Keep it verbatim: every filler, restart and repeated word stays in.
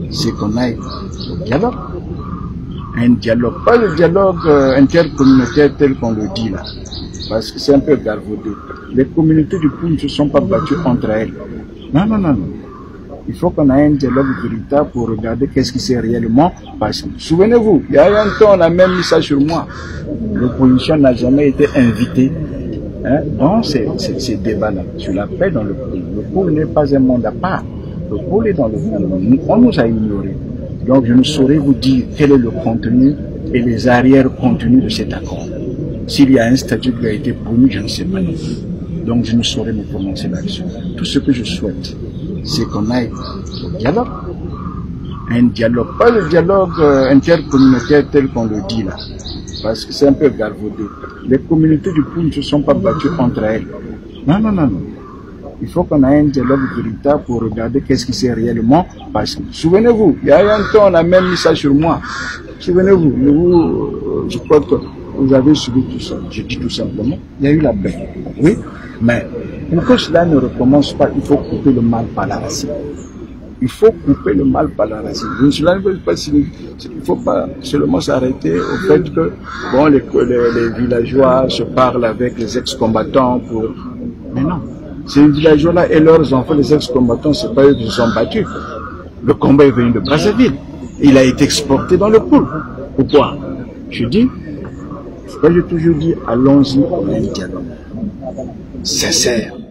c'est qu'on aille au dialogue. Un dialogue, pas le dialogue euh, intercommunautaire tel qu'on le dit là, parce que c'est un peu galvaudé. Les communautés du Poul ne se sont pas battues entre elles. Non, non, non, non. Il faut qu'on ait un dialogue véritable pour regarder qu'est-ce qui s'est réellement passé. Souvenez-vous, il y a un temps, on a même mis ça sur moi. L'opposition n'a jamais été invitée hein, dans ces, ces, ces débats-là. Sur la paix dans le Poul. Le Poul n'est pas un monde à part. Le Poul est dans le Poul. On nous a ignorés. Donc je ne saurais vous dire quel est le contenu et les arrière-contenus de cet accord. S'il y a un statut qui a été promu, je ne sais pas. Donc je ne saurais me prononcer là-dessus. Tout ce que je souhaite, c'est qu'on aille au dialogue. Un dialogue, pas le dialogue euh, intercommunautaire tel qu'on le dit là, parce que c'est un peu galvaudé. Les communautés du Poul ne se sont pas battues entre elles. Non, non, non, non. Il faut qu'on ait un dialogue véritable pour regarder qu'est-ce qui s'est réellement passé. Souvenez-vous, il y a un temps, on a même mis ça sur moi. Souvenez-vous, vous, je crois que vous avez suivi tout ça. Je dis tout simplement, il y a eu la paix. Oui, mais pour que cela ne recommence pas, il faut couper le mal par la racine. Il faut couper le mal par la racine. Cela ne veut pas signifier, il ne faut pas seulement s'arrêter au fait que bon, les, les, les villageois se parlent avec les ex-combattants pour... Mais non. Ces villageois-là et leurs enfants, les ex-combattants, c'est pas eux qui se sont battus. Le combat est venu de Brazzaville. Il a été exporté dans le Poul. Pourquoi? Je dis, c'est pas j'ai toujours dit, allons-y au dialogue. Sincère.